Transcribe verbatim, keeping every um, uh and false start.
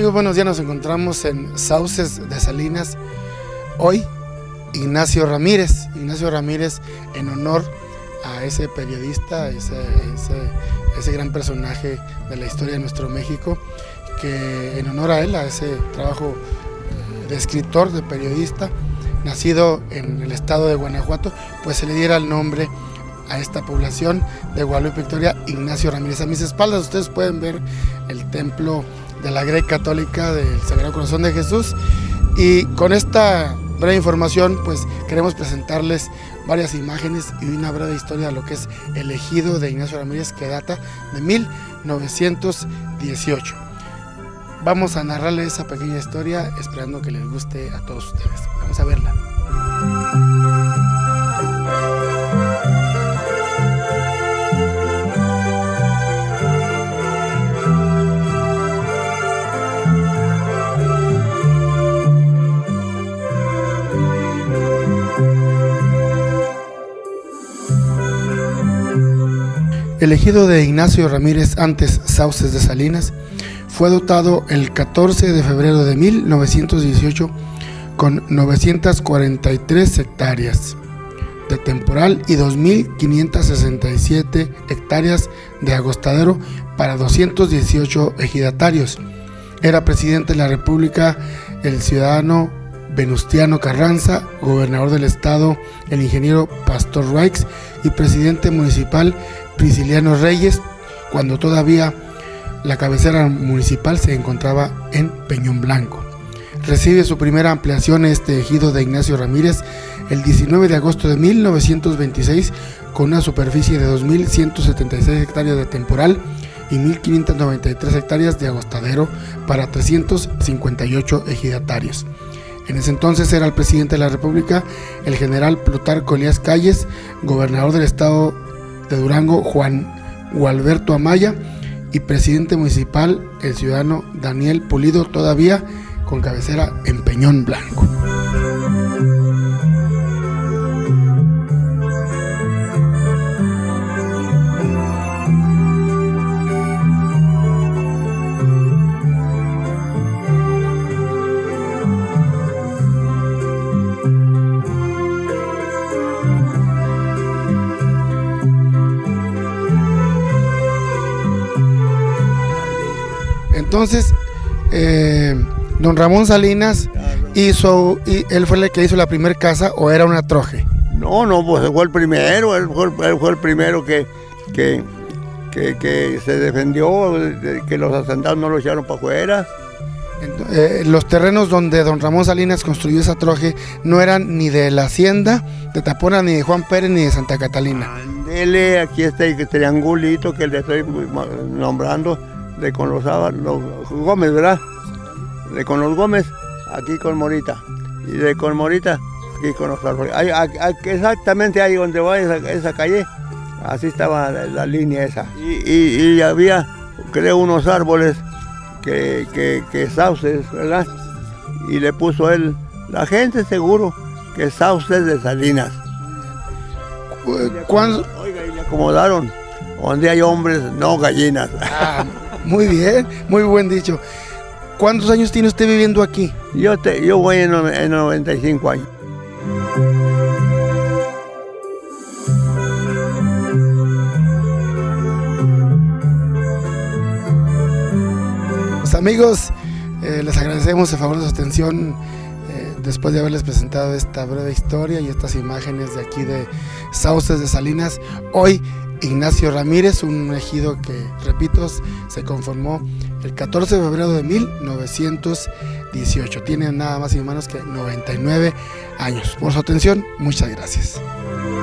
Amigos, buenos días, nos encontramos en Sauces de Salinas. Hoy, Ignacio Ramírez, Ignacio Ramírez en honor a ese periodista, ese, ese, ese gran personaje de la historia de nuestro México, que en honor a él, a ese trabajo de escritor, de periodista, nacido en el estado de Guanajuato, pues se le diera el nombre a esta población de Guadalupe Victoria, Ignacio Ramírez. A mis espaldas ustedes pueden ver el templo de la Grey Católica del Sagrado Corazón de Jesús, y con esta breve información pues queremos presentarles varias imágenes y una breve historia de lo que es el ejido de Ignacio Ramírez, que data de mil novecientos dieciocho. Vamos a narrarles esa pequeña historia esperando que les guste a todos ustedes. Vamos a verla. El ejido de Ignacio Ramírez, antes Sauces de Salinas, fue dotado el catorce de febrero de mil novecientos dieciocho con novecientas cuarenta y tres hectáreas de temporal y dos mil quinientas sesenta y siete hectáreas de agostadero para doscientos dieciocho ejidatarios. Era presidente de la República el ciudadano Venustiano Carranza, gobernador del estado el ingeniero Pastor Raix y presidente municipal Prisciliano Reyes, cuando todavía la cabecera municipal se encontraba en Peñón Blanco. Recibe su primera ampliación este ejido de Ignacio Ramírez el diecinueve de agosto de mil novecientos veintiséis con una superficie de dos mil ciento setenta y seis hectáreas de temporal y mil quinientas noventa y tres hectáreas de agostadero para trescientos cincuenta y ocho ejidatarios. En ese entonces era el presidente de la República el general Plutarco Elías Calles, gobernador del estado de Durango Juan Gualberto Amaya y presidente municipal el ciudadano Daniel Pulido, todavía con cabecera en Peñón Blanco. Entonces, eh, don Ramón Salinas hizo, y él fue el que hizo la primera casa, ¿o era una troje? No, no, pues fue el primero, él fue, él fue el primero que, que, que, que se defendió, que los hacendados no lo echaron para afuera. Entonces, eh, los terrenos donde don Ramón Salinas construyó esa troje no eran ni de la hacienda de Tapona, ni de Juan Pérez, ni de Santa Catalina. Andele, aquí está el triangulito que le estoy nombrando, de con los, los Gómez, ¿verdad? De con los Gómez, aquí con Morita, y de con Morita, aquí con los árboles. Hay, hay, exactamente ahí donde va esa, esa calle, así estaba la, la línea esa. Y, y, y había, creo, unos árboles que, que, que sauces, ¿verdad? Y le puso él, la gente seguro, que sauces de Salinas. ¿Cuándo? Oiga, y le acomodaron, donde hay hombres, no gallinas. Ah, muy bien, muy buen dicho. ¿Cuántos años tiene usted viviendo aquí? Yo, te, yo voy en, en noventa y cinco años. Pues amigos, eh, les agradecemos el favor de su atención eh, después de haberles presentado esta breve historia y estas imágenes de aquí de Sauces de Salinas. Hoy Ignacio Ramírez, un ejido que, repito, se conformó el catorce de febrero de mil novecientos dieciocho. Tiene nada más y menos que noventa y nueve años. Por su atención, muchas gracias.